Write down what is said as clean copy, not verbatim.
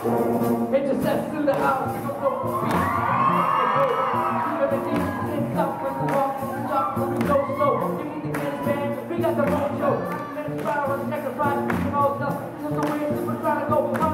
HSS in the house, you don't know beat. You never need to sit up when we walk, when we talk, when we go slow. Give me the HSSBAND, we got the whole show. Let's try on sacrifice, we can all stuff. This is the way we're trying to go.